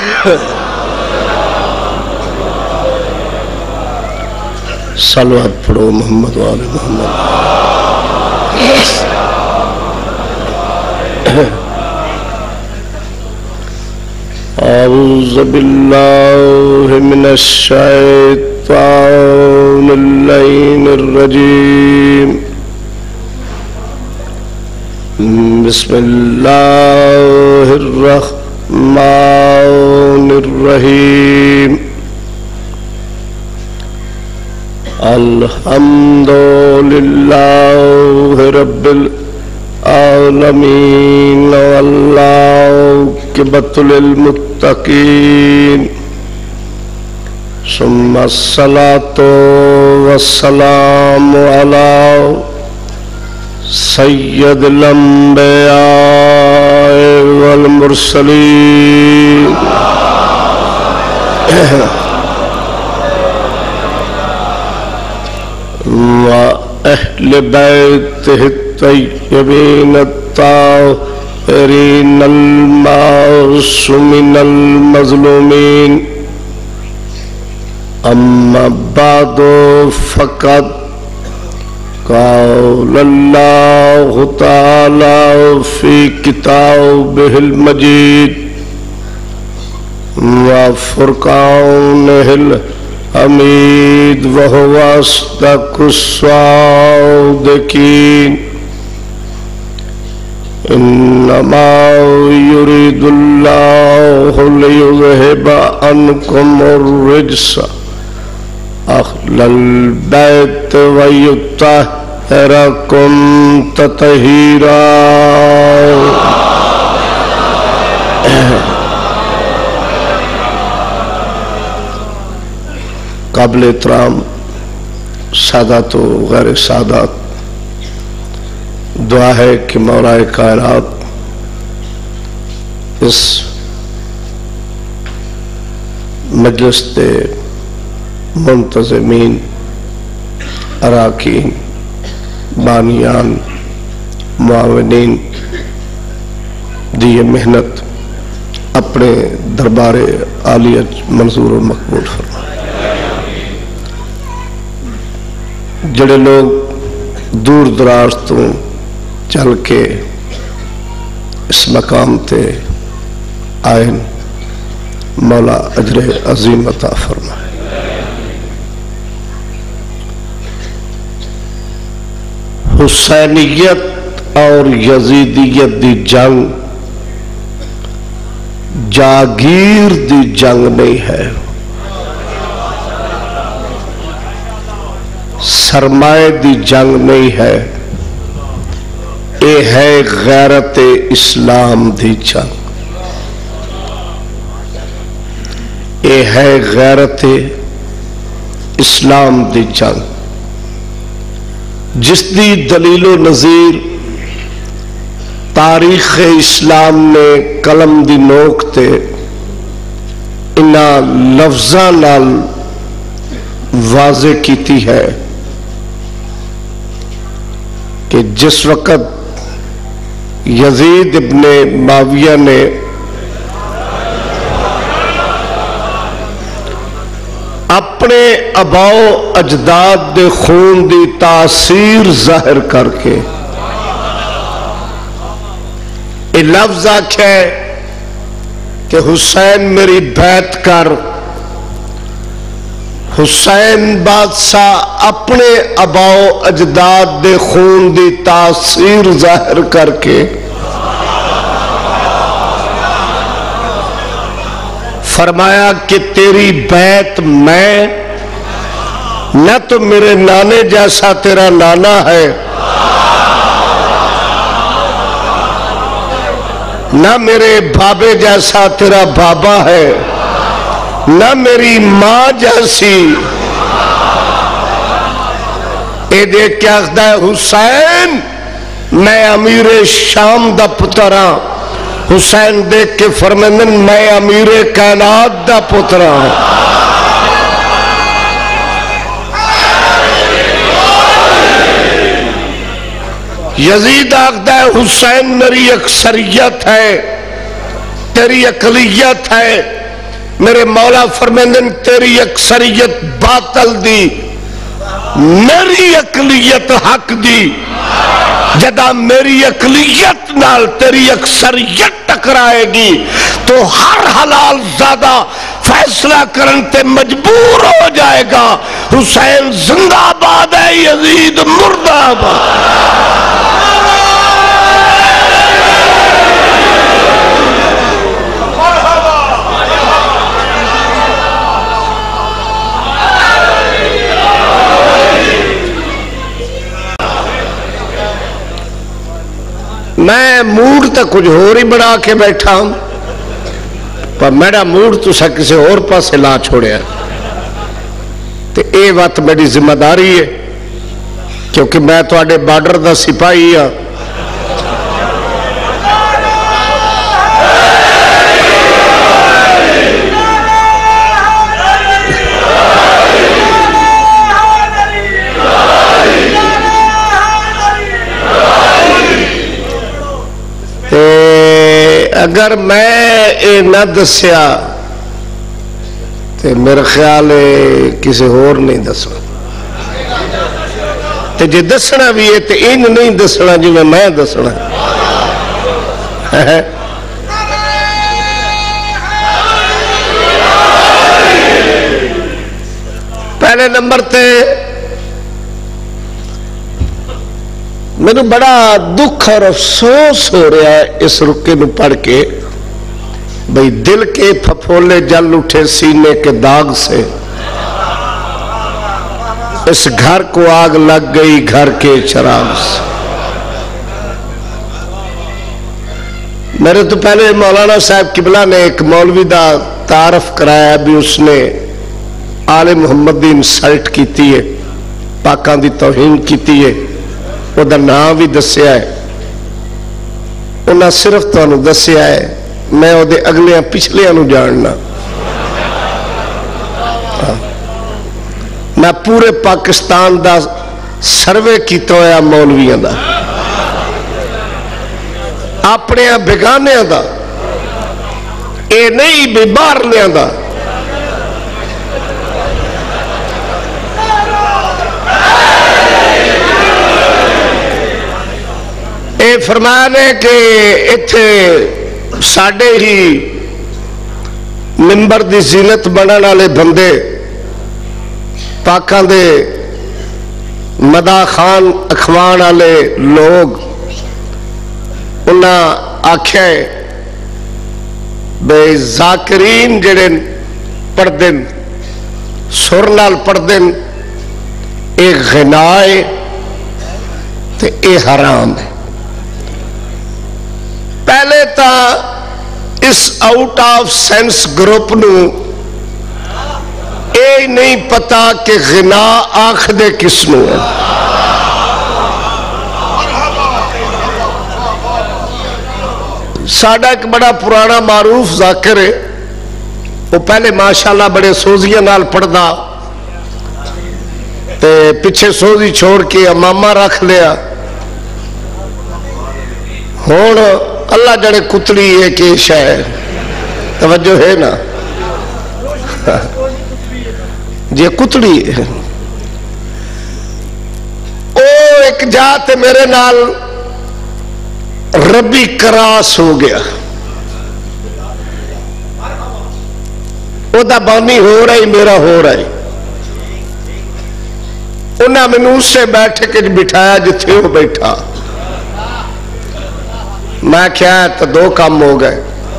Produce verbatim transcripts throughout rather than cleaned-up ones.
صلوات پڑھو محمد و آل محمد. اعوذ باللہ من الشیطان اللعین الرجیم. بسم اللہ الرحمن الرحیم. الحمد للہ رب العالمین والعاقبۃ للمتقین ثم الصلاۃ والسلام علی سید الانبیاء والمرسلین وأهل بيته الطيبين الطاهرين المعصومين المظلومين. أما بعد فقد قال الله تعالى في كتابه المجيد وفرقانه الحميد وهو أصدق الصادقين. إنما يريد الله ليذهب عنكم الرجس أهل البيت ويطهركم تطهيرا. قابل احترام سادات و غیر سادات، دعا ہے کہ مولا کائنات اس مجلس دے منتظمین، اراکین، بانیان، معاونین دی محنت اپنے دربار عالیت منظور و مقبول فرمائے. جڑے لوگ دور دراز تو چل کے اس مقام تے آئے، مولا اجر عظیم عطا فرمائے. حسینیت اور یزیدیت دی جنگ جاگیر دی جنگ نہیں ہے، سرمائے دی جنگ نہیں ہے، اے ہے غیرت اسلام دی جنگ. اے ہے غیرت اسلام دی جنگ جس دی دلیل و نظیر تاریخ اسلام نے قلم دی نوک تے انہاں لفظاں نال واضح کیتی ہے کہ جس وقت یزید ابن معاویہ نے اپنے آباؤ اجداد دے خون دی تاثیر ظاہر کر کے یہ لفظ آکھے کہ حسین میری بیعت کر. حسین بادشاہ اپنے آباؤ اجداد دے خون دی تاثیر ظاہر کر کے فرمایا کہ تیری بیعت میں، نہ تو میرے نانے جیسا تیرا نانا ہے، نہ میرے بابے جیسا تیرا بابا ہے، نہ میری ماں جیسی. اے دیکھ کیا کہتا ہے حسین میں امیر شام دا پترا. حسین دیکھ کے فرمائیں میں امیر کائنات دا پترا. یزید آخدا ہے حسین میری اکثریت ہے، تیری اقلیت ہے، میرے مولا فرمیندن تیری اکثریت باطل دی میری اقلیت حق دی جدا میری اقلیت نال تیری اکثریت ٹکرائے گی تو ہر حلال زیادہ فیصلہ کرنے مجبور ہو جائے گا حسین زندہ آباد ہے یزید مردہ آباد میں موڈ تا کچھ ہو رہی بڑھا کے بیٹھا ہوں پر میرا موڈ تو سا کسی اور پاسے لا چھوڑیا تو اے وقت میری ذمہ داری ہے کیونکہ میں تو آڑے بارڈر دا سپاہی ہاں اگر میں اے نہ دسیا تو میرا خیال ہے کسی اور نہیں دسنا تو جے دسنا بھی ہے تو ان نہیں دسنا جو میں میں دسنا پہلے نمبر تے میں بڑا دکھ اور افسوس ہو رہا ہے اس رکے نو پڑھ کے بھئی دل کے پھپھولے جل اٹھے سینے کے داغ سے اس گھر کو آگ لگ گئی گھر کے چراغ سے میرے تو پہلے مولانا صاحب قبلہ نے ایک مولوی دا تعارف کرایا ابھی اس نے آل محمد دی انسلٹ کیتی ہے پاکان دی توہین کیتی ہے وہ دا نام بھی دسیا ہے انہاں صرف تو انہوں دسیا ہے میں وہ دے اگلے پچھلے انہوں جاننا میں پورے پاکستان دا سروے کی تویا مولویاں دا اپنے بگانے دا اے نہیں بھی باہر لیاں دا اے فرمانے کہ اتھے ساڑھے ہی ممبر دی زینت بنانا لے بندے پاکاں دے مدا خان اخوان آلے لوگ انہاں آکھیں بے ذاکرین جڑے پڑھ دن سرنال پڑھ دن اے غنائے تے اے حرام ہے پہلے تا اس آؤٹ آف سینس گروپ نو اے نہیں پتا کہ غنا آنکھ دے کس نو ہے ساڑھا ایک بڑا پرانا معروف ذاکر ہے وہ پہلے ماشاءاللہ بڑے سوزیاں نال پڑھ دا تے پچھے سوزی چھوڑ کے امامہ رکھ لیا ہون اللہ جڑے کتلی ہے کہ شاہ توجہ ہے نا جے کتلی ہے او ایک جاتے میرے نال ربی کراس ہو گیا او دا بانی ہو رہی میرا ہو رہی انہاں میں نوز سے بیٹھے کے بٹھایا جتھے ہو بیٹھا میں کیا ہے تو دو کام ہو گئے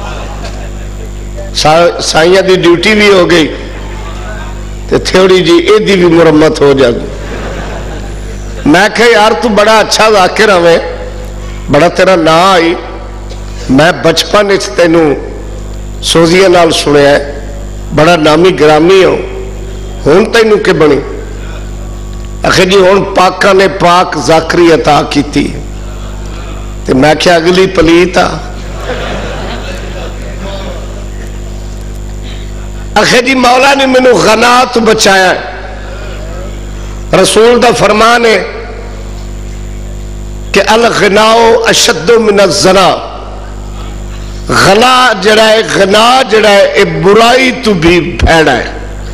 سائیہ دی ڈیوٹی بھی ہو گئی تو تھوڑی جی اے دی بھی مرمت ہو جائے میں کہا یار تو بڑا اچھا ذاکر ہمیں بڑا تیرا نا آئی میں بچپن اچھ تینوں سوزیہ نال سنے ہے بڑا نامی گرامی ہوں ہون تینوں کے بنی اخی جی ہون پاکا نے پاک ذاکری عطا کی تھی تو میں کیا اگلی پلیتا اخی جی مولا نے منو غنات بچایا ہے رسول دا فرمان ہے کہ الغناؤ اشد من الزنا غنا جڑا ہے غنا جڑا ہے اے برائی تو بھی پھیڑا ہے.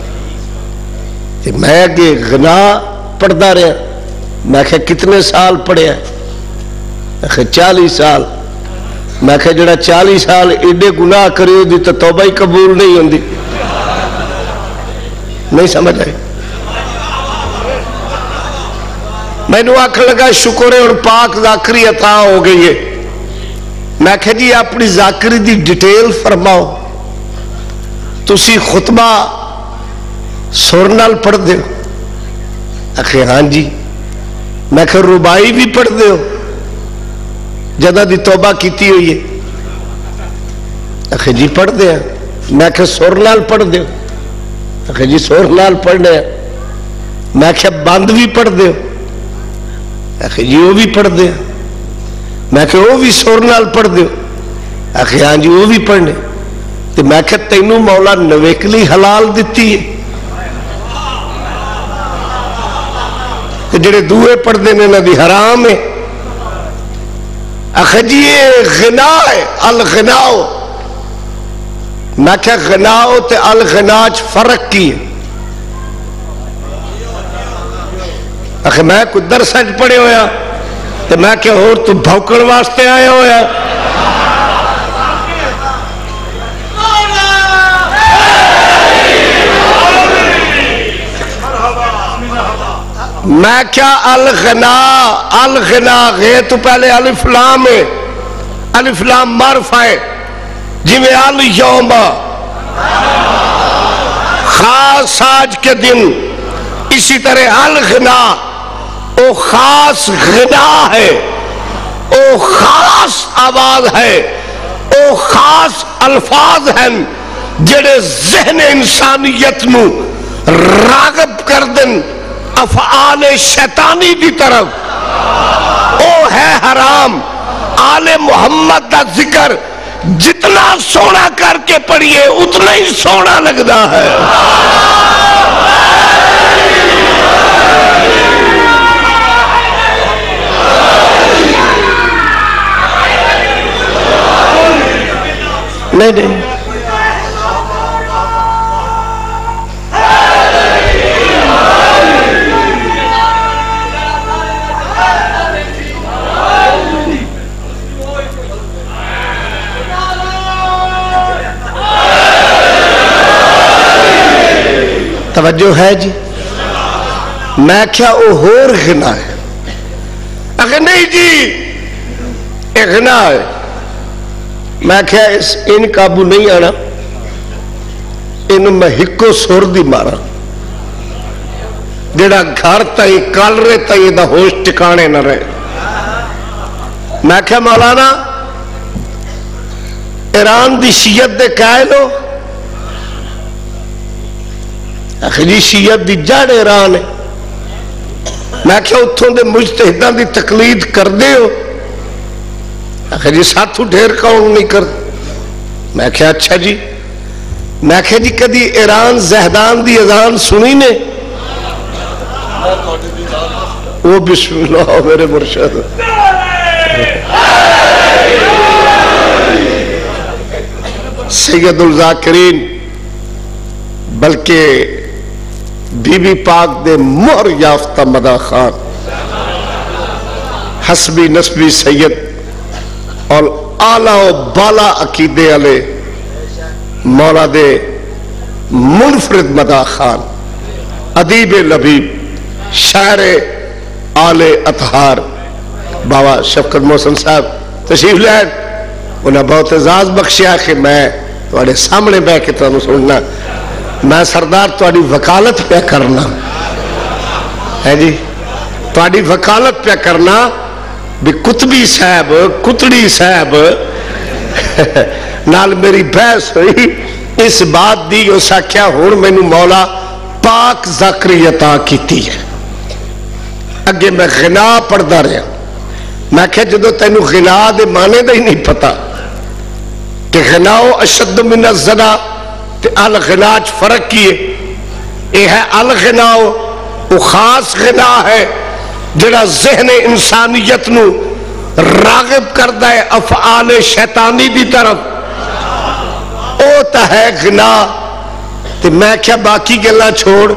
میں اگے غنا پڑھتا رہا. میں کہ کتنے سال پڑھیا؟ میں کہ چالی سال. میں کہ جڑا چالی سال ایڈے گناہ کرے دی تو توبہ ہی قبول نہیں ہوندی. نہیں سمجھ آئی؟ میں نے آکھ لگا شکر ہے اور پاک ذاکری عطا ہو گئی ہے. میں کہ جی اپنی ذاکری دی ڈیٹیل فرماؤ. تسی خطبہ سر نال پڑھ دے ہو؟ آخے ہاں جی. میں کہ ربائی بھی پڑھ دے ہو جدہ دی توبہ کیتی ہوئی ہے؟ آخے جی پڑھ دے ہیں. میں کہ سر نال پڑھ دے ہو؟ آخے جی سر نال پڑھ دے ہیں. میں کہ بند بھی پڑھ دے ہو؟ آخے جی وہ بھی پڑھ دے ہیں. میں کہ وہ بھی سر نال پڑھ دے ہو؟ آخے ہاں جی وہ بھی پڑھنے. تو میں کہ تینوں مولا نویکلی حلال دیتی ہے کہ جڑے دوئے پڑھ دینے نہ دی حرام ہے. آخے جی یہ غنا ہے الغناؤ. میں کہ غناؤ تے الغناچ فرق کی ہے. آخے میں کوئی درسج پڑھے ہویا تو میں کہ اور تو بھوکڑ واسطے آئے ہویا. میں کیا الغنا الغنا غے تو پہلے الف لام ہے. الف لام معرفہ ہے جی میں الیوم خاص آج کے دن. اسی طرح الغنا او خاص غنا ہے, او خاص آواز ہے, او خاص الفاظ ہیں جڑے ذہن انسانیت نو راغب کر دن افعال شیطانی دی طرف. او ہے حرام. آل محمد دا ذکر جتنا سونا کر کے پڑھئے اتنا ہی سونا لگتا ہے. نہیں نہیں توجہ ہے جی. میں کیا او ہور غنا ہے؟ اگر نہیں جی اے غنا ہے. میں کیا اس ان قابو نہیں آنا. ان میں ہکو سور دی مارا جڑا گھر تائی کال رہے تائی دا ہوش ٹکانے نہ رہے. میں کیا مولانا ایران دی شیعت دے قائل ہو؟ آخر جی شیعت دی جڑ ایران ہے. میں کیا اتھوں دے مجتہدان دی تقلید کر دے ہو؟ آخر جی ساتھو ڈھیر کون نہیں کر. میں کیا اچھا جی. میں کیا جی کدی ایران زہدان دی اذان سنی نے؟ وہ بسم اللہ میرے مرشد. سید الذاکرین بلکہ بی بی پاک دے مہر یافتہ مدہ خان حسبی نسبی سید اور آلہ و بالا عقیدے علی مولا دے منفرد مدہ خان ادیب لبیب شاعر آل اطہار بابا شفقت محسن صاحب تشریف لائن. انہیں بہت اعزاز بخشیا کہ میں تمہارے سامنے بے کے تمہیں سننا. میں سردار تمہاری وکالت پہ کرنا ہے جی. تمہاری وکالت پہ کرنا بھی کتبی صاحب کتڑی صاحب نال میری بحث ہوئی اس بات دی. اس آکھیا ہون میں نو مولا پاک ذاکری عطا کیتی ہے. اگے میں غنا پڑھدا رہا. میں کہ جدو تینو غنا دے معنی دا ہی نہیں پتا کہ غناؤ اشد من الزنا تے الغناچ فرق کیے. یہ ہے الغناؤ وہ خاص غنا ہے جڑا ذہن انسانیت نو راغب کردہ ہے افعال شیطانی دی طرف. او تا ہے گنا تے میں کیا باقی گلا چھوڑ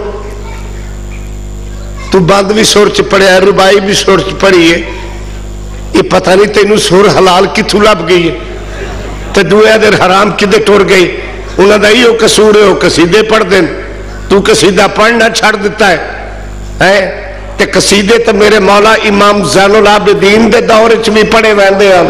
تو بند بھی سور چ پڑے ہے ربائی بھی سور چ پڑی ہے یہ پتہ نہیں تینوں سور حلال کتھوں لب گئی ہے تے دویا دیر حرام کدے ٹور گئی انہاں دا ہی وہ قصور ہے وہ قصیدے پڑھ دیں تو قصیدہ پڑھنا چھڑ دیتا ہے تے قصیدے تے میرے مولا امام زین العابدین دے دور چ بھی پڑھے ویندے ہیں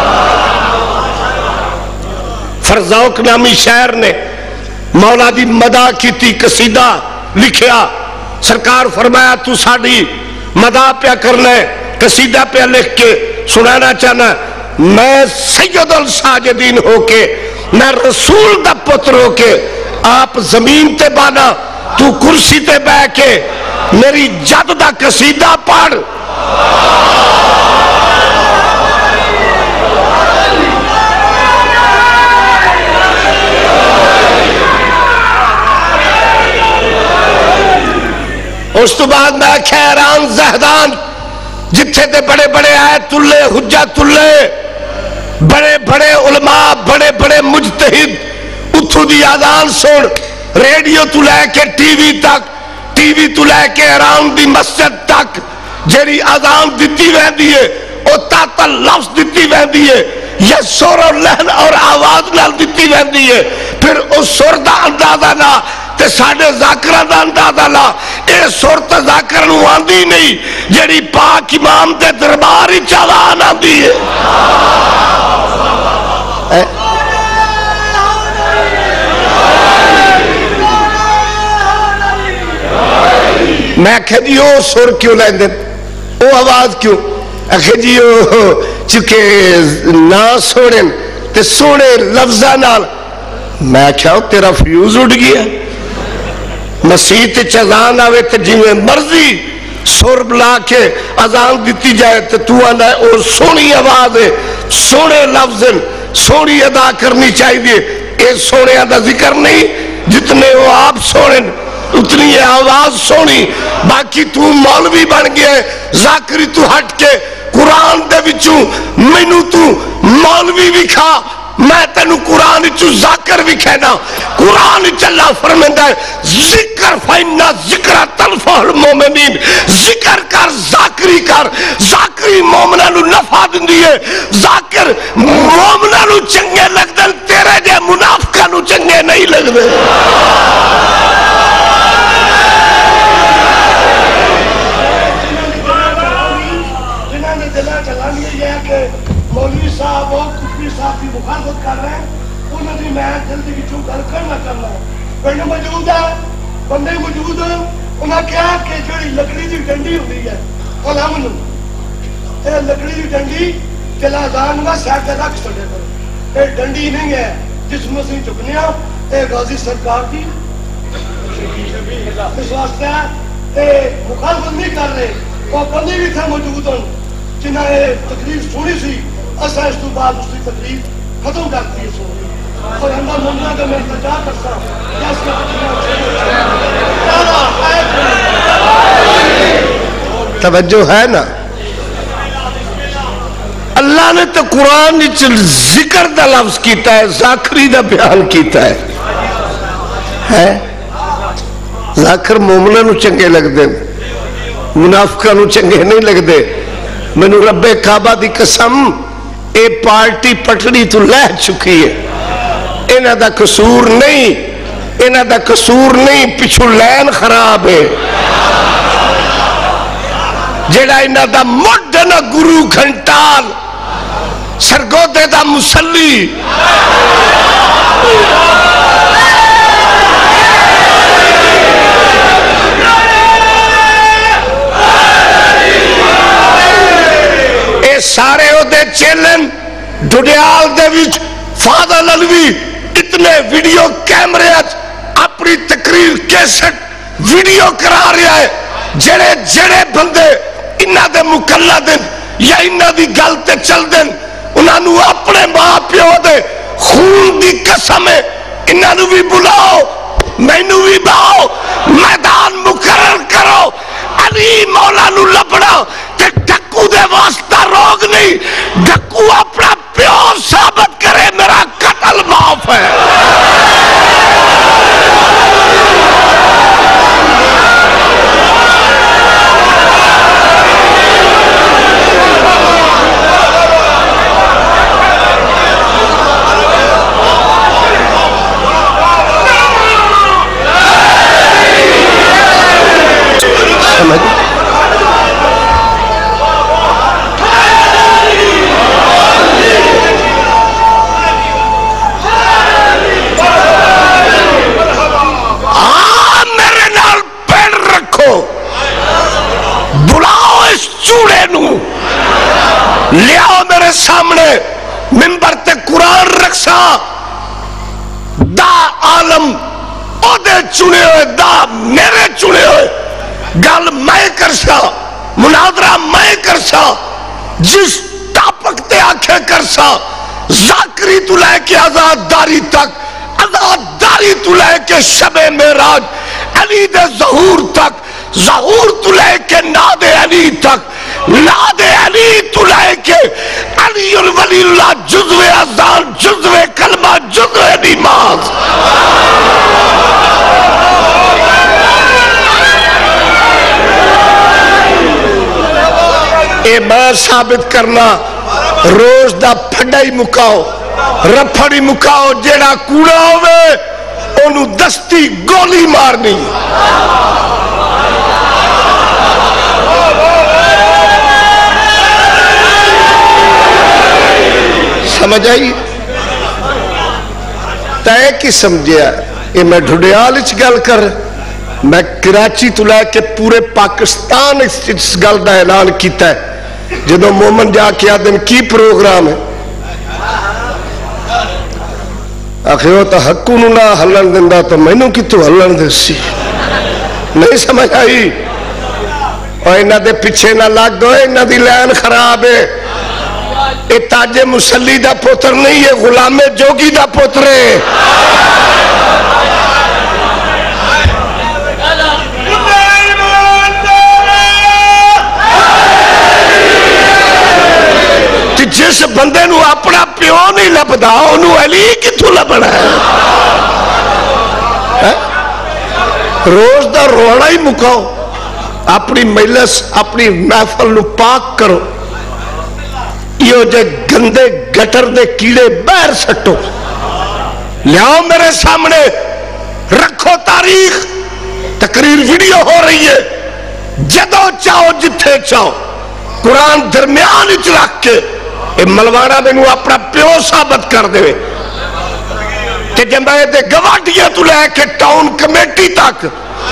فرزوق نامی شاعر نے مولا دی مدح کیتی قصیدہ لکھیا سرکار فرمایا تو ساڑی مدح پیا کرنا ہے قصیدہ پہ لکھ کے سنانا چاہنا میں سید الساجدین ہو کے میں رسول دا پتر ہو کے آپ زمین تے بانا تو کرسی تے بہ کے میری جد دا قصیدہ پڑھ اس تو بعد میں خیران زہدان جتھے تے بڑے بڑے آئے تلے حجہ تلے بڑے بڑے علماء بڑے بڑے مجتہد اتھو دی آذان سن ریڈیو تو لے کے ٹی وی تک ٹی وی تو لے کے حرام دی مسجد تک جیڑی آذان دیتی ویندی ہے او تاتا لفظ دیتی ویندی ہے یا سور اور لہن اور آواز نال دیتی ویندی ہے پھر اس سور دا اندازہ نہ تے ساڑھے ذاکرہ دا اندازہ لا اے صورت ذاکرہ نو آندی نہیں جیڑی پاک امام دے درباری چالان آندی ہے میں کہہ جی او سور کیوں لین دیں او آواز کیوں اکھے جی او چکے نا سوڑن تے سوڑے لفظہ نال میں کہا تیرا فیوز اٹھ گیا مسیح تے چزان آوے تے جیویں مرضی سور بلا کے اذان دیتی جائے تے تو آنا ہے اور سونی آواز ہے سونے لفظ سونی ادا کرنی چاہیے اے سونے ادا ذکر نہیں جتنے وہ آپ سونے اتنی ہے آواز سونی باقی تو مولوی بن گیا ہے ذاکری تو ہٹ کے قرآن دے وچوں مینوں تو مولوی بھی کھا میں تینو قرآن چو ذاکر بھی کہنا قرآن چلا فرمندہ ہے ذکر فائنہ ذکر تلفہ المومنین ذکر کر ذاکری کر ذاکری مومنہ نو نفع دن دیئے ذاکر مومنہ نو چنگے لگ دن تیرے جے منافقہ نو چنگے نہیں لگ دن جنہاں نے دلہ چلانی ہے یہ کہ مولوی صاحب اور کفری صاحب کی مخالفت کر رہے ہیں انہوں نے میں جلدی کی چھو گھر کرنا کرنا ہے پہلے موجود ہے بندے موجود ہیں انہوں نے کہا کہ جوڑی لکڑی دی ڈنڈی ہوئی ہے علامن اے لکڑی دی ڈنڈی چلا زان میں سیٹ رکھ سکتے کرو اے ڈنڈی نہیں ہے جس میں سے چکنیا اے غازی سرکار کی اس واسطے اے مخالفت نہیں کر رہے وہ بندے بھی تھے موجود ہیں جنہاں نے تقریب سنی سی اسا اس تو بعد اس کی تقریب ختم کرتی ہے سنی اور ہمیں ممنہ کا میں ارتجا کرتا ہوں یا اس کا توجہ ہے نا اللہ نے تو قرآن ذکر دا لفظ کیتا ہے ذاکری دا بیان کیتا ہے ذاکر مومنہ نو چنگے لگ دیں منافقہ نو چنگے نہیں لگ دے میں نو رب کعبہ دی قسم اے پارٹی پٹڑی تو لہ چکی ہے انہ دا قصور نہیں انہ دا قصور نہیں پچھو لین خراب ہے جیڑا انہ دا مڈنا گرو گھنٹال سرگودے دا مسلی سارے ہو دے چیلن ڈوڈیال دے وچ فاضل علوی اتنے ویڈیو کیمرے اپنی تقریر کیسٹ ویڈیو کرا رہا ہے جڑے جڑے بندے انہ دے مکلہ دن یا انہ دی گلتے چل دن انہاں نو اپنے ماں پیو دے خون دی قسم ہے انہاں نو بھی بلاؤ میں نو بھی باؤ میدان مقرر کرو علی مولا نو لبڑا تے ڈکو دے واسطہ روگ نہیں ڈکو اپنا پیو ثابت کرے میرا قتل معاف ہے لیاؤ میرے سامنے منبر تے قرآن رکھسا دا عالم او دے چنے ہوئے دا میرے چنے ہوئے گل میں کرسا مناظرہ میں کرسا جس ٹاپک تے آنکھیں کرسا ذاکری تو لے کے آزاد داری تک آزاد داری تو لے کے شب معراج علی دے ظہور تک ظہور تو لے کے ناد علی تک ناد علی تو لے کے علی الولی اللہ جزو اذان جزو کلمہ جزو نماز اے میں ثابت کرنا روز دا پھڑا ہی مکاؤ رپھڑی مکاؤ جیڑا کوڑا ہوئے انہوں دستی گولی مارنی سمجھ آئی تے کی سمجھیا یہ میں ڈھڈیال اچھ گل کر میں کراچی تو لے کے پورے پاکستان اس گل دا اعلان کیتا ہے جدو مومن جا کے آدم کی پروگرام ہے آخر وہ تو حقوں نہ ہلن دندا تو میں نو کی تو ہلن دے سی نہیں سمجھ آئی اور انہ دے پچھے نہ لگ دو انہ دی لین خراب ہے اے تاج مسلی دا پوتر نہیں ہے غلام جوگی دا پوتر ہے جس بندے نو اپنا پیو نہیں لبدا انہوں علی کتھو لبنا ہے روز دا روڑا ہی مکاؤ اپنی مجلس اپنی محفل نو پاک کرو یہ جے گندے گٹر دے کیڑے بیر سٹو لیاؤ میرے سامنے رکھو تاریخ تقریر ویڈیو ہو رہی ہے جدو چاہو جتھے چاہو قرآن درمیان اچھ رکھ کے اے ملوانا میں نو اپنا پیو ثابت کر دے کہ جمعہ دے گواڈیاں تو لے کے ٹاؤن کمیٹی تک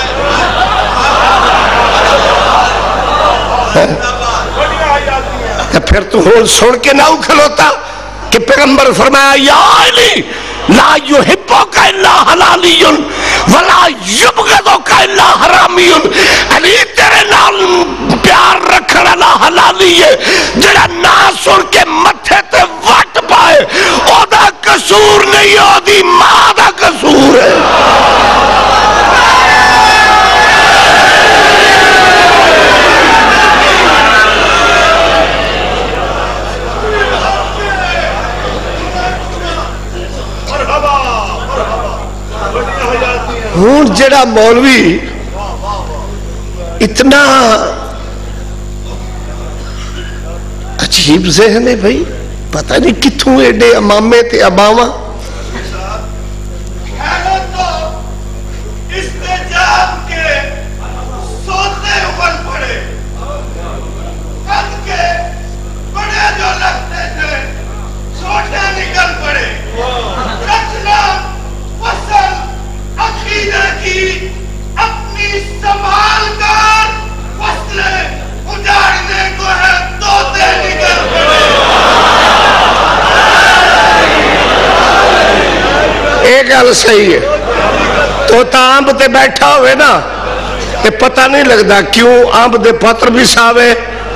پھر تو ہون سن کے نہ اکھلوتا کہ پیغمبر فرمایا یا علی لا یحبک الا حلالی ولا یبغضک الا حرامی علی تیرے نال پیار رکھنا لا حلالی ہے جڑا نہ سن کے متھے تے وٹ پائے او دا قصور نہیں او دی ماں دا قصور ہے ہون جڑا مولوی اتنا عجیب ذہن ہے بھائی پتہ نہیں کتھوں ایڈے امامے تے امامہ اپنی سنبھال کر فصلیں اجاڑنے کو ہے توتے نکل پڑے ایک گل صحیح ہے توتا آمب تے بیٹھا ہوئے نا تے پتہ نہیں لگتا کیوں آمب دے پتر بھی ساوے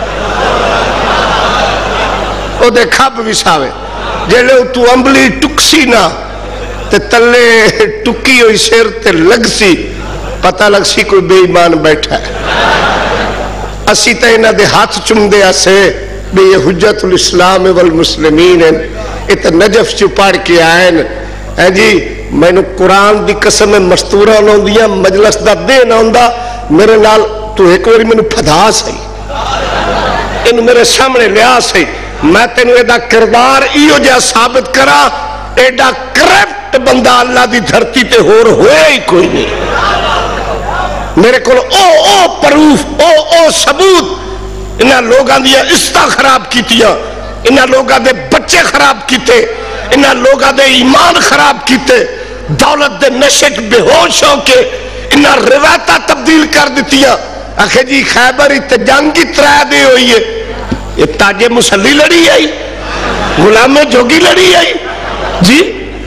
او دے کھب بھی ساوے جیلے تو امبلی ٹکسی نا تے تلے ٹکی ہوئی سیر تے لگ سی پتہ لگ سی کوئی بے ایمان بیٹھا ہے اسی تے انہ دے ہاتھ چم دے اسے بے یہ حجت الاسلام والمسلمین ہیں ات نجف چو پاڑ کے آئین اے جی میں نے قرآن دی قسم مستورہ نہ دیا مجلس دا دے نہ ہوندا میرے نال تو ایک واری میں نے پھدا سی انہوں میرے سامنے لیا سی میں تینوں ایدہ کردار ایو جا ثابت کرا ایڈا کرپٹ بندہ اللہ دی دھرتی تے ہور ہوئے ہی کوئی نہیں میرے کو او او پروف او او ثبوت انہاں لوگاں دیا عزتاں خراب کیتیاں انہاں لوگاں دے بچے خراب کیتے انہاں لوگاں دے ایمان خراب کیتے دولت دے نشک بے ہوش ہو کے انہاں روایتاں تبدیل کر دیتیاں آخر جی خیبر ات جنگی ترہ دے ہوئی ہے یہ تاج مسلی لڑی آئی، غلام جوگی لڑی آئی جی.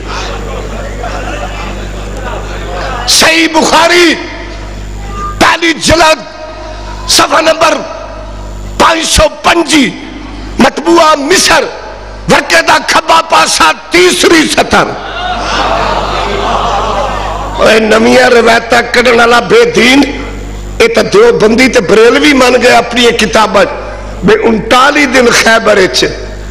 صحیح بخاری پہلی جلد صفحہ نمبر پانچ سو پنجی، مطبوعہ مصر ورقے دا کھبا پاسا تیسری سطر. اے نمیاں روایتہ کڑن والا بے دین، اے تا دیو بندی تے بریلوی مان گئے اپنی کتابت بے انتالی دن خیبر اچھے.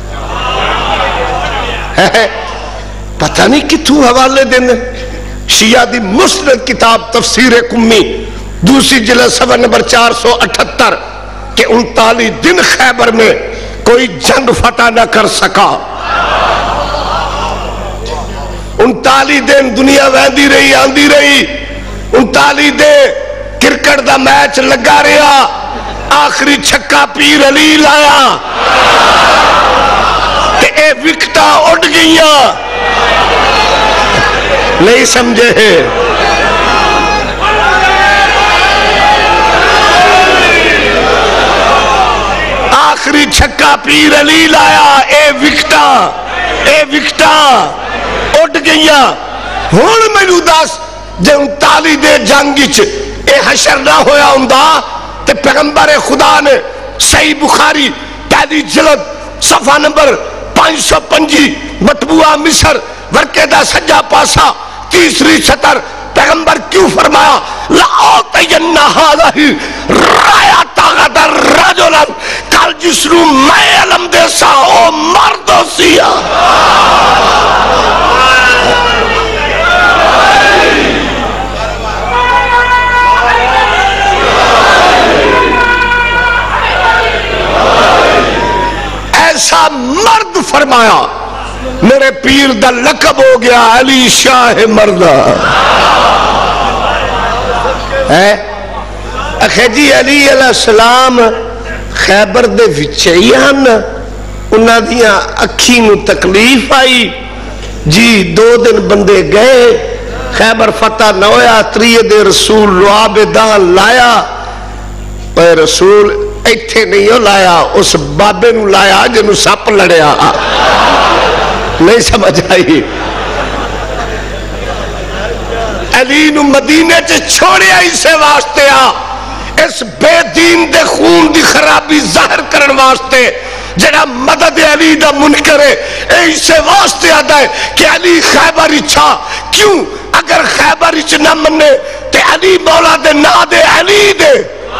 پتہ نہیں کتوں حوالے دینے. شیعہ دی مسند کتاب تفسیر کمی دوسری جلد صفحہ نمبر چار سو اٹھتر کہ انتالی دن خیبر میں کوئی جنگ فتح نہ کر سکا. انتالی دن دنیا ویندی رہی آندی رہی، انتالی دے کرکٹ دا میچ لگا رہا، آخری چھکا پیر علی لایا تے اے وکٹا اڑ گئیاں. نہیں سمجھے ہیں؟ آخری چھکا پیر علی لایا، اے وکٹا اے وکٹا اڑ گئیاں. ہون میں نو دس جے انتالی دے جنگیچ اے حشر نہ ہویا ہوندا تے پیغمبر خدا نے صحیح بخاری پہلی جلد صفحہ نمبر پانچ سو پنجی، مطبوعہ مصر ورقے دا سجا پاسا تیسری سطر، پیغمبر کیوں فرمایا لَأَعْطَيَنَّ هَذَهِ رَایَةَ غَدًا رَجُلًا کل جس نو میں علم دے سا او مرد سیا. ایسا مرد فرمایا. میرے پیر دا لقب ہو گیا علی شاہ مردہ. اکھے جی علی علیہ السلام خیبر دے وچھئی ہن، انہاں دیاں اکھی نو تکلیف آئی جی. دو دن بندے گئے، خیبر فتح نہ ہویا. تریے دے رسول لعاب دان لایا. اے رسول ایتھے نہیں ہو لایا، اس بابے نو لایا جنو سپ لڑیا. نہیں سمجھ آئی؟ علی نو مدینے چے چھوڑیا اسے واسطے آ، اس بے دین دے خون دی خرابی ظاہر کرن واسطے جڑا مدد علی دا منکر ہے اے اسے واسطے آدھا ہے کہ علی خیبر اچھا. کیوں؟ اگر خیبر اچھ نہ منے تے علی مولا دے نا دے علی دے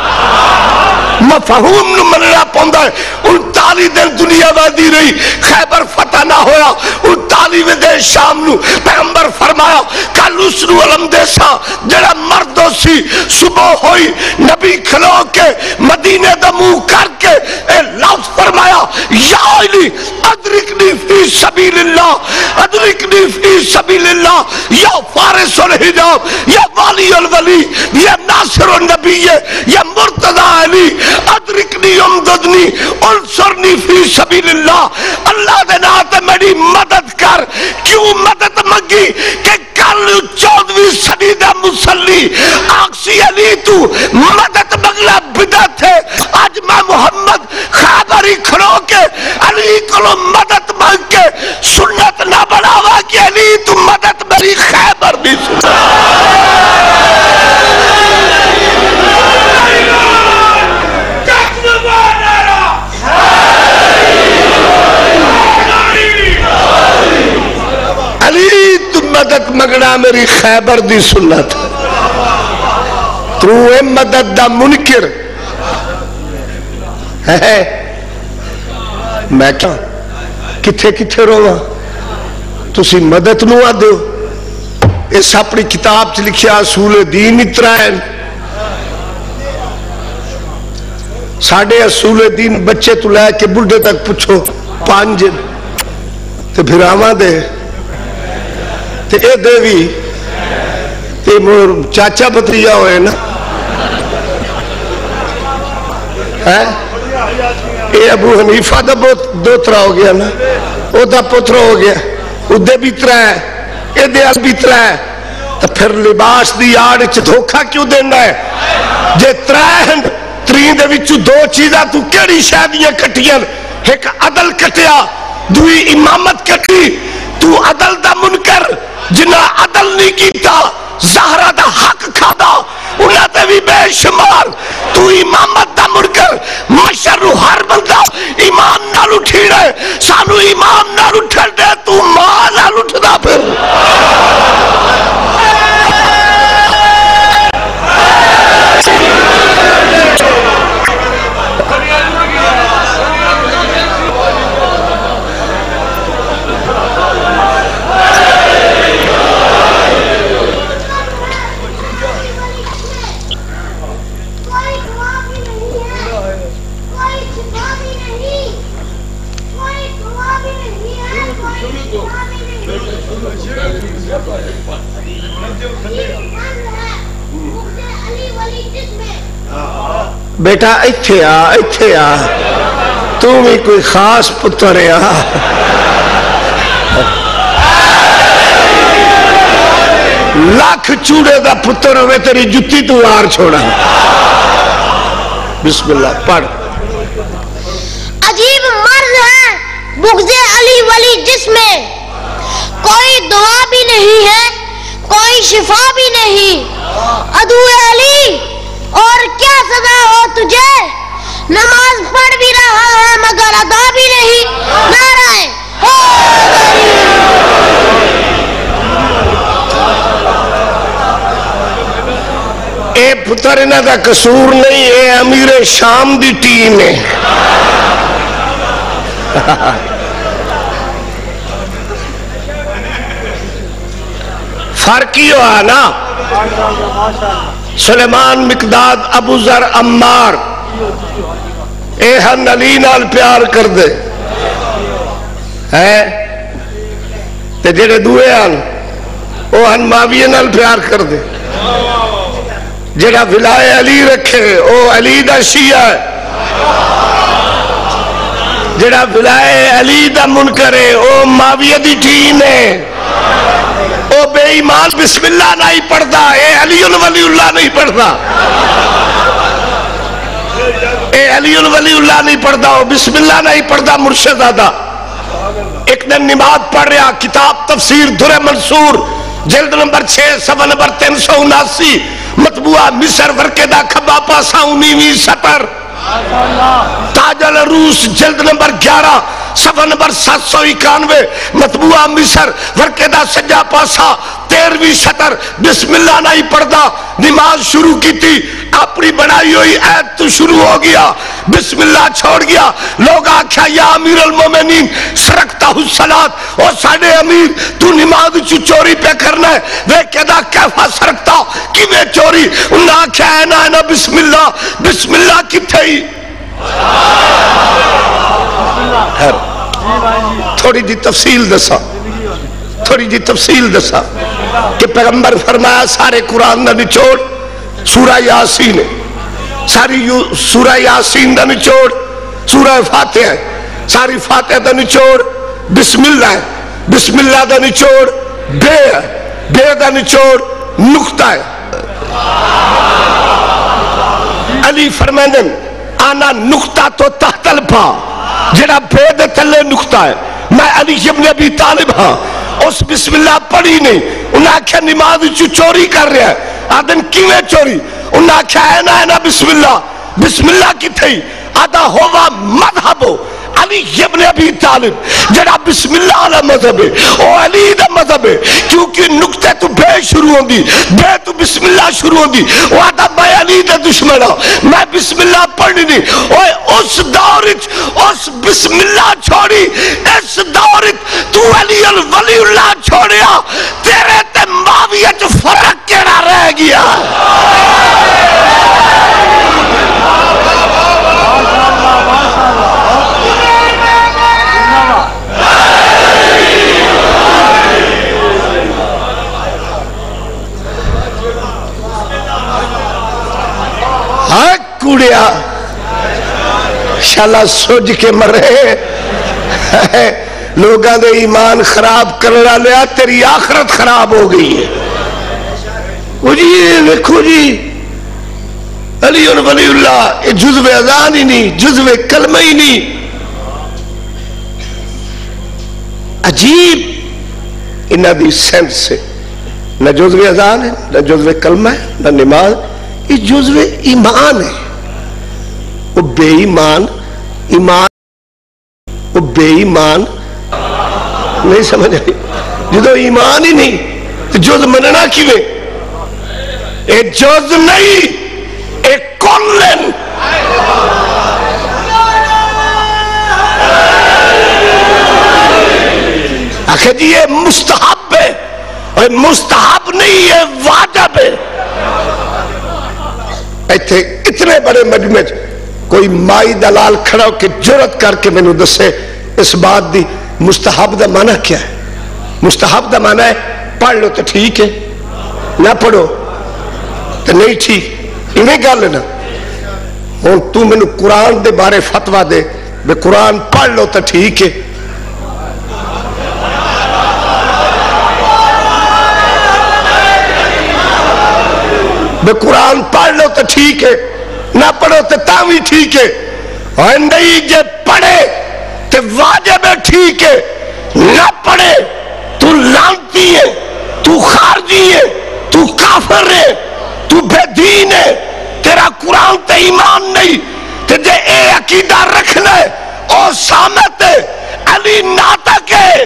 مفہوم نو مننا پوندا ہے. انتالی دن دنیا وادی رہی، خیبر فتح نہ ہویا. انتالی دے شام نو پیغمبر فرمایا کل اس نو علم دے سا جڑا مردو سی. صبح ہوئی نبی کھلو کے مدینے دا منہ کر کے اے لفظ فرمایا یا علی ادرکنی فی سبیل اللہ، ادرکنی فی سبیل اللہ، یا فارس الحجاب، یا والی الولی، یا ناصر النبی، یا مرتضی علی، ادرکنی امددنی انصرنی فی سبیل اللہ. اللہ دے ناتے میری مدد کر. کیوں مدد مانگی؟ کہ کل چودویں صدی دا مسلی آکسی علی تو مدد مگلا بدعت ہے. آج میں محمد خیبری کھڑو کے علی کو مدد مانگ کے سنت نہ بڑھاوا کہ علی تو مدد میری خیبر بھی سنا. علی تو مدد مگنا میری خیبر دی سنت. تو اے مدد دا منکر ہے. میں کیا کتھے کتھے رہا تسی مدد نو آدھو. اس اپنی کتاب چ لکھیا اصول دین اترائن. ساڑھے اصول دین بچے تو لائے کہ بڑھے تک پوچھو پانچ تو پھر آماں دے تے اے دیوی تے مور چاچا بطریہ ہوئے نا. اے ابو حنیفہ دا دو ترہ ہو گیا نا، او دا پتر ہو گیا، او دے بھی ترہ ہے، اے دے اس بھی ترہ ہے. تو پھر لباس دی آڑ چھ دھوکھا کیوں دینا ہے؟ جے ترہ ہیں ترین دے وچوں دو چیزاں تو کیڑی شادیاں کٹیاں؟ ایک عدل کٹیا، دوئی امامت کٹی۔ تو عدل دا منکر جنہ عدل نہیں کیتا، زہرہ دا حق کھادا، انہاں تے بھی بے شمار۔ تو امامت دا منکر مشرو ہر بندہ ایمان نال اٹھی رہے، سانو ایمان نال اٹھر دے، تو ماں نال اٹھ دا پھر۔ بیٹا ایتھے آ، ایتھے آ، تو بھی کوئی خاص پتر ہے۔ لاکھ چوڑے دا پتر ہوئے تیری جتی تو آر چھوڑا۔ بسم اللہ پڑھ۔ عجیب مرض ہے بغض علی ولی جس میں، کوئی دعا بھی نہیں ہے کوئی شفا بھی نہیں، عدو علی اور کیا سزا ہو تجھے، نماز پڑھ بھی رہا ہے مگر ادا بھی نہیں، نعرہ اے پتر انہاں دا قصور نہیں، اے امیر شام دی ٹیم ہے۔ فرق ہی ہوا نا، سلیمان مقداد ابو ذر عمار اے ہن علی نال پیار کر دے ہے تے جڑے دوئے ہن او ہن معاویہ نال پیار کر دے، جڑا ولائے علی رکھے او علی دا شیعہ ہے، جڑا ولائے علی دا منکر ہے او معاویہ دی ٹیم ہے۔ او بے ایمان بسم اللہ نہیں پڑھتا، اے علی ولی اللہ نہیں پڑھتا، اے علی ولی اللہ نہیں پڑھتا، او بسم اللہ نہیں پڑھتا مرشد آدھا۔ ایک دن نماز پڑھ رہا، کتاب تفسیر در منصور جلد نمبر چھ صفحہ نمبر تین سو اناسی، مطبوعہ مصر ورکے دا کھبا پاسا انیویں سطر، تاج العروس جلد نمبر گیارہ صفحہ نمبر سات سو اکانوے، مطبوعہ مصر ورکے دا سجا پاسا تیرویں سطر۔ بسم اللہ نہیں پڑھتا، نماز شروع کی تھی، اپنی بنائی ہوئی عید تو شروع ہو گیا، بسم اللہ چھوڑ گیا، لوگ آکھا یا امیر المومنین سرکتا حسنات، او ساڑھے امیر تو نماز چو چوری پہ کرنا ہے، وہ کہدا کیفا سرکتا کی میں چوری، انہاں آکھا اینا اینا بسم اللہ، بسم اللہ کی تھئی۔ تھوڑی جی تفصیل دسا، تھوڑی جی تفصیل دسا کہ پیغمبر فرمایا سارے قرآن دا نچوڑ سورہ یاسین ہے، ساری سورہ یاسین دا نچوڑ سورہ فاتحہ ہے، ساری فاتحہ دا نچوڑ بسم اللہ ہے، بسم اللہ دا نچوڑ بے ہے، بے دا نچوڑ نقطہ ہے۔ علی فرمائن آنا نقطہ تو تحت الپا، جڑا بے دے تلے نقطہ ہے، میں علی ابن ابی طالب ہاں، اس بسم اللہ پڑھی نہیں، انہاں کیا نماز چو چوری کر رہا ہے، آدم کیویں چوری، انہاں کیا اینا اینا بسم اللہ، بسم اللہ کی تھی، آدھا ہوا مذہبو علی ابن ابی طالب، جڑا بسم اللہ علیہ مذہب ہے، او علی دا مذہب ہے، کیونکہ نکتے تو بے شروع ہوں دی، بے تو بسم اللہ شروع ہوں دی، وہ آدھا میں علی دا دشمنہ، میں بسم اللہ پڑھنی نہیں، اوہ اس دورت، اس بسم اللہ چھوڑی، اس دورت تو علی الولی اللہ چھوڑیا، تیرے تے معاویت فرق کیڑا رہ گیا۔ ہاں کوڑیا شالا سوج کے مرے لوگاں دے ایمان خراب کرنا لیا، تیری آخرت خراب ہو گئی ہے۔ وہ جی دیکھو جی علی ولی اللہ یہ جزو اذان ہی نہیں، جزو کلمہ ہی نہیں. عجیب انہاں دی سینس سے، نہ جزو اذان ہے، نہ جزو کلمہ ہے، نہ نماز، یہ جزو ایمان ہے. وہ بے ایمان ایمان وہ بے ایمان نہیں سمجھ آئی. جدو ایمان ہی نہیں تو جز مننا کیویں؟ اے جز نہیں، اے کلن. آخر جی یہ مستحب ہے، اور مستحب نہیں ہے، واجب ہے. ایتھے اتنے بڑے مجمع کوئی مائی دلال کھڑا ہو کہ جرت کر کے میں نے دسے اس بات دی مستحب دا معنی کیا ہے. مستحب دا معنی ہے پڑھ لو تو ٹھیک ہے، نہ پڑھو تو نہیں ٹھیک. انہیں گا لینا ہوں تو میں نے قرآن دے بارے فتوہ دے بے قرآن پڑھ لو تو ٹھیک ہے. بے قرآن پڑھ لو تو ٹھیک ہے، نہ پڑھو تو تاوی ٹھیک ہے. اور نہیں جے پڑھے تو واجب ہے ٹھیک ہے، نہ پڑھے تو لانتی ہے، تو خارجی ہے، تو کافر ہے، تو بے دین ہے، تیرا قرآن تے ایمان نہیں. تے جے اے عقیدہ رکھنا ہے اور سامت ہے علی ناطق ہے.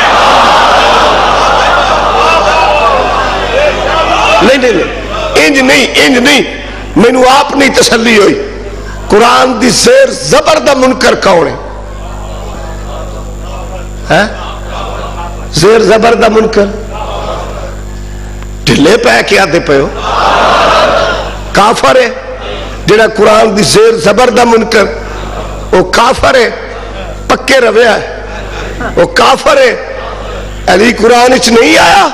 نہیں نہیں نہیں انج نہیں انج نہیں میں نو آپ نہیں تسلی ہوئی. قرآن دی زیر زبر دا منکر کون ہے؟ زیر زبر دا منکر ڈھلے پہ کے آدھے پہ ہو. کافر ہے جڑا قرآن دی زیر زبر دا منکر، وہ کافر ہے، پکے رویا ہے، وہ کافر ہے. علی قرآن اچ نہیں آیا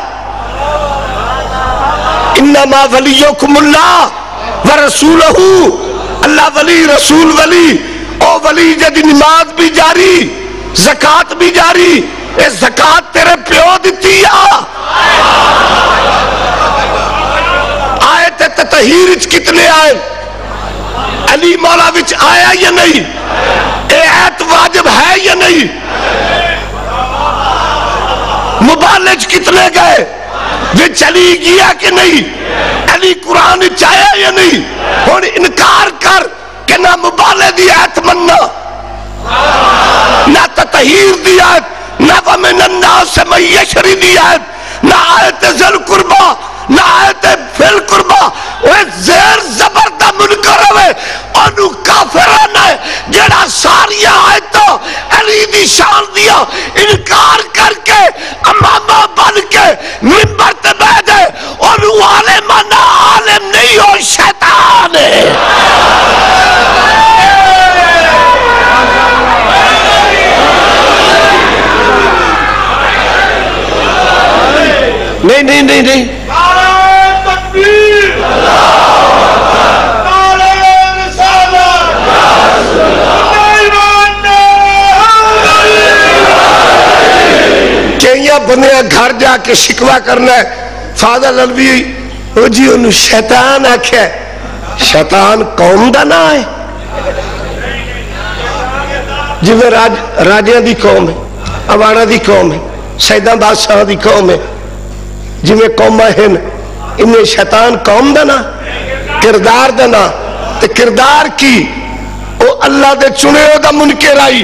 انما ولیکم اللہ ورسولہ، اللہ ولی رسول ولی. او ولی جدی نماز بھی جاری، زکاة بھی جاری. اے زکاة تیرے پیو دیتی آ. آیت تطہیر اچ کتنے آئے؟ علی مولا وچ آیا یا نہیں؟ اے ایت واجب ہے یا نہیں؟ مبالج کتنے گئے؟ وہ چلی گیا کہ نہیں؟ علی قرآن چاہیا یا نہیں؟ اور انکار کر کہ نہ مبالے دی آیت مننا، نہ تطہیر دی آیت، نہ ومن الناس من یشری دی آیت، نہ آیت ذل قربہ، نہ آیت فل قربہ. وہ زیر زبر دا منکر ہوئے انو کافران ہے جڑا ساریا آیتوں علی دی شان دیا انکار کر کے امامہ بن کے منبر تے بیٹھے. انو عالمانہ عالم نہیں ہو، شیطان ہے. نہیں نہیں نہیں نہیں کئیاں بندیاں گھر جا کے شکوہ کرنا ہے. فاضل الوی او جی انہوں شیطان آکھیا ہے. شیطان قوم دا نا ہے جی میں راج راجیاں دی قوم ہے، عوانہ دی قوم ہے، سیدان بادشاہ دی قوم ہے، جی میں قومہ ہیں انہیں شیطان قوم دا نا، کردار دا نا. تے کردار کی او اللہ دے چنے ہو دا منکر آئی،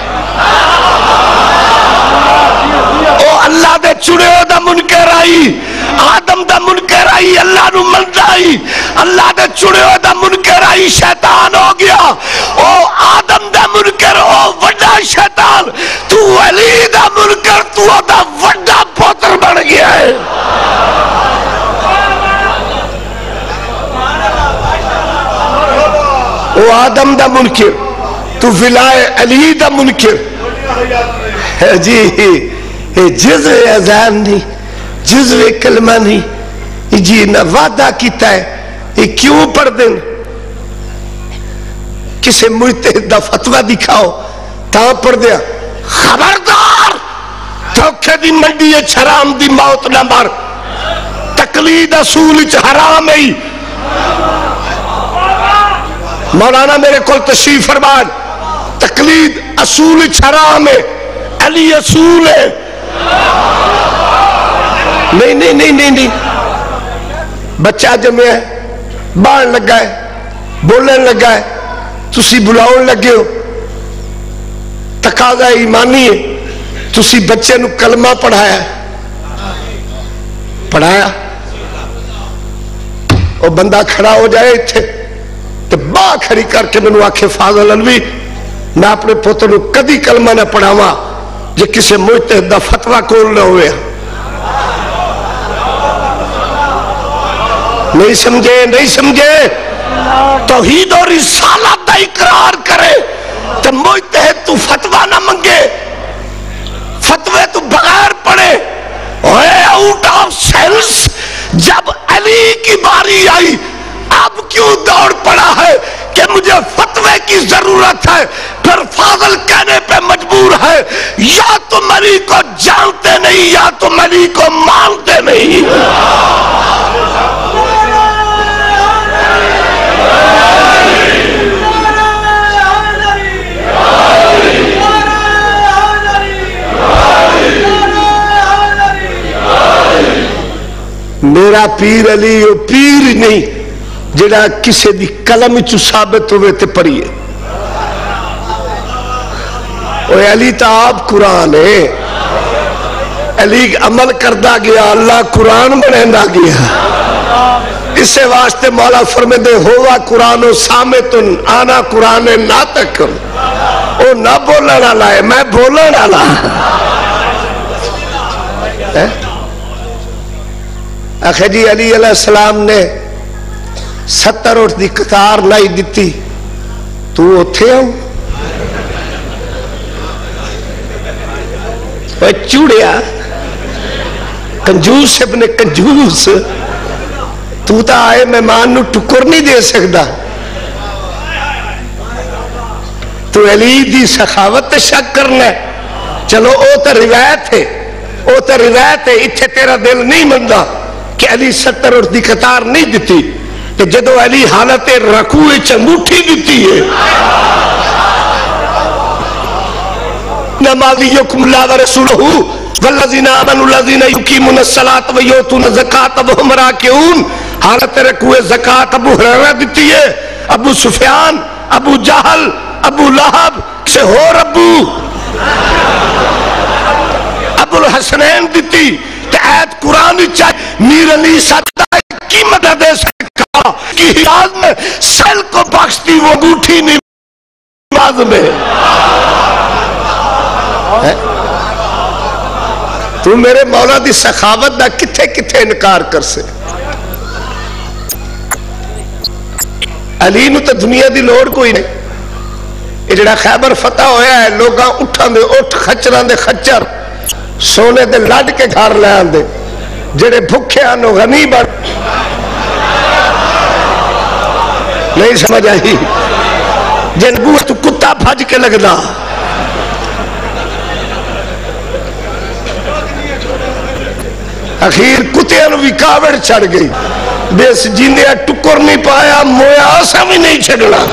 او اللہ دے چنے ہو دا منکر آئی، آدم دا منکر آئی، اللہ نو مند آئی. اللہ دے چنے ہو دا منکر آئی، شیطان ہو گیا. او آدم دا منکر، او وڈا شیطان. تو علی دا منکر، تو دا وڈا پوتر بن گیا ہے. او آدم دا منکر، تو ولائے علی دا منکر. جی یہ جزو اذان نہیں، جزو کلمہ نہیں. جی نہ وعدہ کیتا ہے یہ کیوں پڑھ دیں؟ کسے مجتہد دا فتوہ دکھاؤ تا پڑھ دیا. خبردار دھوکے دی منڈی حرام دی موت نہ مار. تقلید اصول حرام ہے. مولانا میرے کو تشریف فرمان تقلید اصول حرام ہے علی اصول ہے نہیں نہیں نہیں نہیں نہیں بچہ جمع ہے باہر لگا ہے بولنے لگا ہے تسی بلاؤن لگے ہو تقاضا ایمانی ہے تسی بچے نو کلمہ پڑھایا پڑھایا وہ بندہ کھڑا ہو جائے تھے تو باہ کھڑی کر کے میں نے آکھے فاضل علوی میں اپنے پوتر نو کدی کلمہ نہ پڑھاواں جے کسے مجتہد دا فتوہ کول نہ ہوئے نہیں سمجھے نہیں سمجھے توحید اور رسالت دا اقرار کرے تو مجتہد تو فتوہ نہ منگے فتوے تو بغیر پڑھے اوے آؤٹ آف سینس جب علی کی باری آئی اب کیوں دوڑ پڑا ہے کہ مجھے فتوے کی ضرورت ہے پھر فاضل کہنے پہ مجبور ہے یا تم علی کو جانتے نہیں یا تم علی کو مانتے نہیں میرا پیر علی وہ پیر نہیں جڑا کسی دی قلم چو ثابت ہوئے تے پڑھیے اوہ علی تا آپ قرآن ہے علی عمل کردہ گیا اللہ قرآن بنیندہ گیا اسے واسطے مولا فرمے دے ہوا قرآن و سامتن آنا قرآن ناتکن او نہ بولنا لائے میں بولنا لائے آخر جی علی علیہ السلام نے ستر اٹھ دی قطار لائی دیتی تو اتھے ہوں وہ چوڑیا کنجوس ابن کنجوس تو تا آئے مہمان نو ٹکر نہیں دے سکتا تو علی دی سخاوت شک کرنا ہے چلو او تا روایت ہے او تا روایت ہے اتھے تیرا دل نہیں مندہ کہ علی ستر اٹھ دی قطار نہیں دیتی کہ جدو علی حالت رکوع چنگوٹھی دیتی ہے نماذیکم اللہ و رسولہو والذین آمنوا الذین یقیمون الصلاۃ ویؤتون الزکاۃ وہم راکعون حالت رکوع زکاة ابو ہریرہ دیتی ہے ابو سفیان ابو جہل ابو لہب سے ہور ابو ابو الحسنین دیتی تحید قرآن چاہے میر علی صدہ کی مدد دے سکا کی حیاض میں سیل کو بخشتی وہ گوٹھی نماز میں تو میرے مولا دی سخاوت دا کتھے کتھے انکار کر سے علی نو تو دنیا دی لوڑ کوئی نہیں یہ جڑا خیبر فتح ہویا ہے لوگاں اٹھان دے اٹھ خچران دے خچر سونے دے لڑ کے گھر لے آن دے جڑے بھکھے آنو غنی بڑھ نہیں سمجھ آئی جن بوہ تو کتا بھج کے لگنا اخیر کتے انو بھی کاوڑ چڑھ گئی بیس جیندے ٹکر نہیں پایا مویا آسا بھی نہیں چھڑنا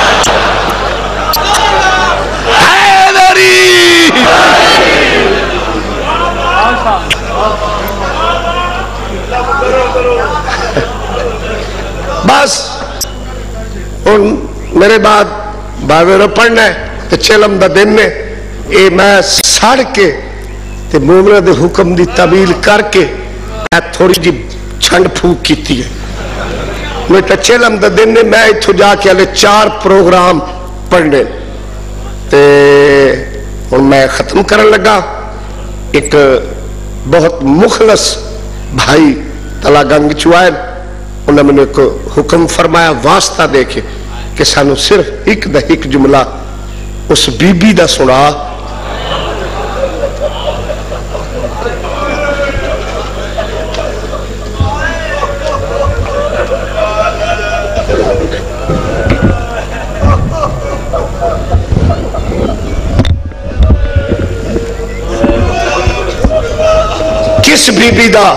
حیدری بس ان میرے بعد باوے رو پڑھنا ہے تو چلم دا دن نے اے میں ساڑھ کے تے مومنہ دے حکم دی طویل کر کے میں تھوڑی جی چھنڈ پھوک کیتی ہے میں تا چلم دا دن نے میں اتھو جا کے علی چار پروگرام پڑھنے تے اور میں ختم کرن لگا ایک بہت مخلص بھائی تلا گنگ چوائن انہوں نے کو حکم فرمایا واسطہ دیکھے کہ سانو صرف ایک دا ایک جملہ اس بی بی دا سنا کس بی بی دا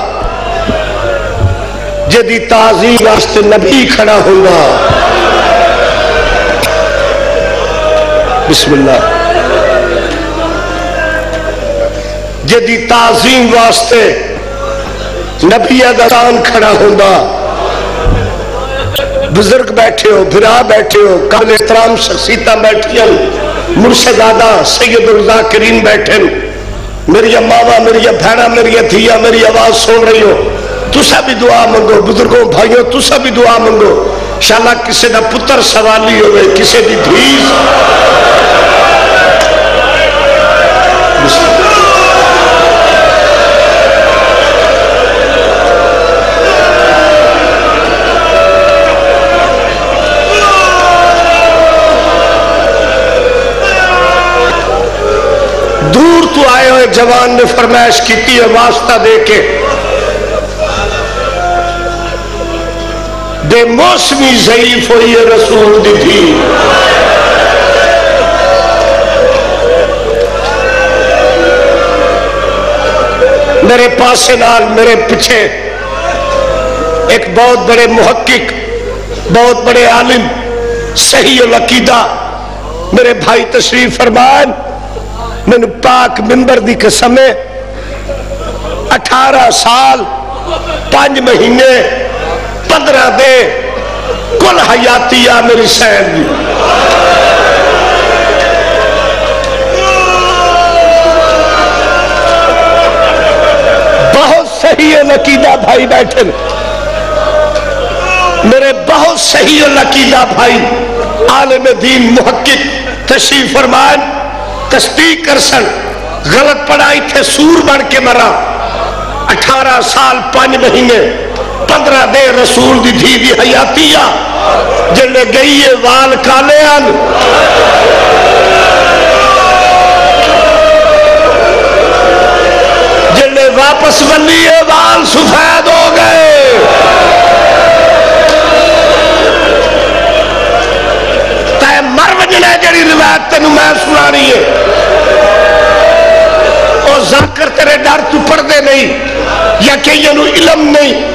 جدی تعظیم واسطے نبی کھڑا ہوگا بسم اللہ جدی تعظیم واسطے نبی دان کھڑا ہوندہ بزرگ بیٹھے ہو بھرا بیٹھے ہو قابل احترام شخصیتہ بیٹھیں مرشد آدھا سید الذاکرین بیٹھیں میری ماما میری بھیڑا میری دھیا میری آواز سن رہی ہو تسا بھی دعا منگو بزرگوں بھائیوں تسا بھی دعا منگو انشاءاللہ کسی دا پتر سوالی ہوئے کسی دی دھیز دور تو آئے ہوئے جوان نے فرمائش کیتی ہے واسطہ دے کے بے موسمی ضعیف ہوئی ہے رسول دی تھی میرے پاسے نال میرے پیچھے ایک بہت بڑے محقق بہت بڑے عالم صحیح العقیدہ میرے بھائی تشریف فرمان میں نے پاک منبر دی قسم اٹھارہ سال پانچ مہینے پندرہ دے کل حیاتی آ میری سین دی بہت صحیح العقیدہ بھائی بیٹھے میرے بہت صحیح العقیدہ بھائی عالم دین محقق تشریف فرمان تصدیق کر سن غلط پڑھائی تھے سور بڑھ کے مرا اٹھارہ سال پانچ مہینے پندرہ دے رسول دی دھی دی حیاتیہ جلے گئی ہے وال کالے آن جلے واپس بلی ہے وال سفید ہو گئے تے مر وجنے جڑی روایت تینوں میں سنانی ہے اور ذاکر تیرے ڈر تو پردے نہیں یا کہ یہ نو علم نہیں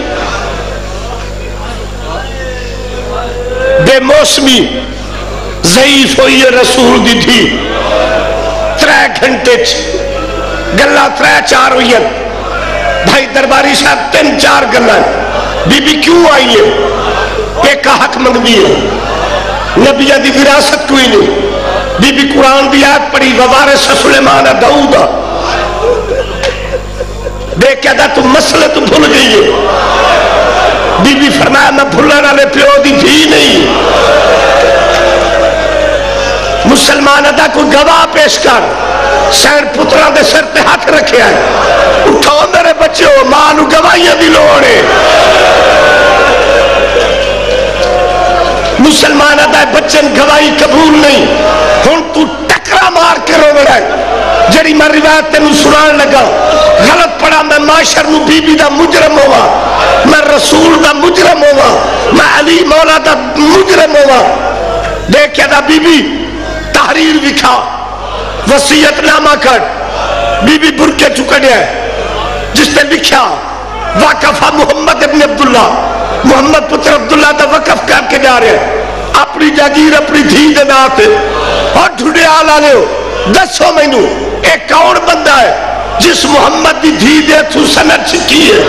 بے موسمی ضعیف ہوئی ہے رسول دی تھی ترے گھنٹے گلہ ترے چار ہوئی ہے بھائی درباری صاحب تین چار گلہ بی بی کیوں آئی ہے ایک کا حق منگ دی ہے نبیہ دی وراثت کوئی نہیں بی بی قرآن دی آیت پڑھی ووارث سلیمان داؤد بے کہدا تم مسئلے تو بھول گئی ہے بی بی فرمایا میں بھولنے والے پیو دی بھی نہیں مسلمان ادا کو گواہ پیش کر سین پتران دے سر تے ہاتھ رکھے ہیں اٹھو میرے بچے ہو مانو گواہیاں دی لوڑے مسلمان ادا بچن گواہی قبول نہیں ہن تو ٹکرا مار کے رو رہا ہے جڑی میں روایت تینوں سنان لگا غلط پڑھا میں معاشر نو بی بی دا مجرم ہوا میں رسول دا مجرم ہوا میں علی مولا دا مجرم ہوا دیکھ دا بی بی تحریر لکھا وصیت نامہ کٹ بی بی برکے چکڑ ہے جس نے لکھا وقفہ محمد ابن عبداللہ محمد پتر عبداللہ دا وقف کر کے جا رہے ہیں اپنی جاگیر اپنی دھی دے ناتے اور ڈھوڑے آلہ لے ہو دسو مینو ایک کون بندہ ہے جس محمد دی دھی دے تو سنت چکی ہے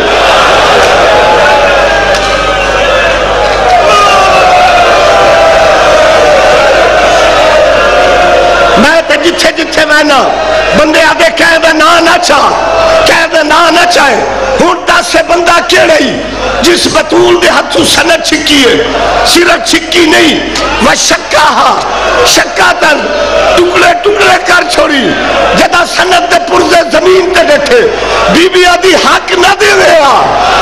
میں تے جتھے جتھے میں نا بندے آدھے کہہ دے نا نہ چاہ کہہ دے نا نہ چاہے ہونٹا سے بندہ کیڑئی جس بطول دے ہتھو سنت چھکی ہے صرف چھکی نہیں وہ شکا ہا شکا تن ٹکڑے ٹکڑے کر چھوڑی جدا سنت دے پرزے زمین تے ڈٹھے بی بی آدھی حق نہ دے رہا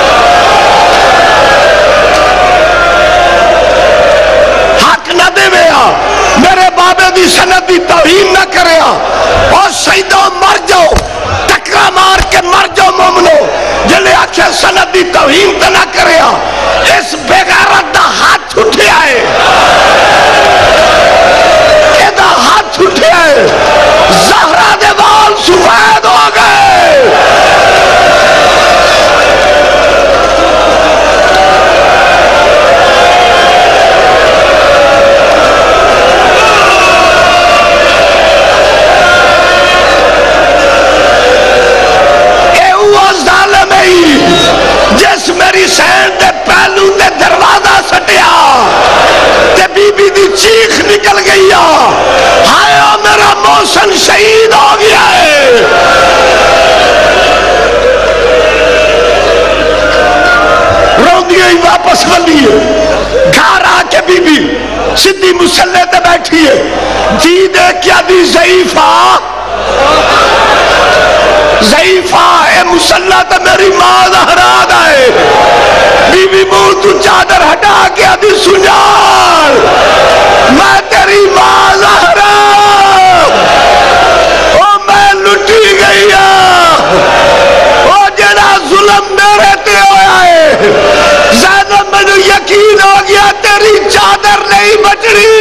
حق نہ دے رہا میرے بابے دی سنت دی توہین نہ کرے اور شہیدوں مر جاؤ ٹکرا مار کے مر جاؤ مومنو جلے آکھے سنت دی توہین تے نہ کرے اس بیغارت دا ہاتھ اٹھے آئے اے دا ہاتھ اٹھے آئے زہرہ دے وال سفید ہو گئے پہلو تے دروازہ سٹیا تے بی بی دی چیخ نکل گئی ہائے میرا محسن شہید ہو گیا ہے. روندی ہی واپس ولی ہے. گھر آ کے بی بی سدھی مسلح تے بیٹھی ہے. جی دے کیا دی ضعیفہ ضعیفہ اے مسلح تے میری ماں زہرا ہے. بی بی منہ تو چادر ہٹا کے آدھی سنجار میں تیری ماں زہرا او میں لٹی گئی او جڑا ظلم میرے تے ہویا ہے زینب مجھے یقین ہو گیا تیری چادر نہیں بچڑی